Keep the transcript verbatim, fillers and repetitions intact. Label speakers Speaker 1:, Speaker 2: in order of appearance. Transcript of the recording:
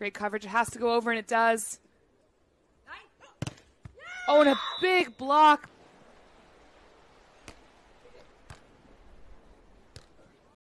Speaker 1: Great coverage. It has to go over, and it does. Oh, and a big block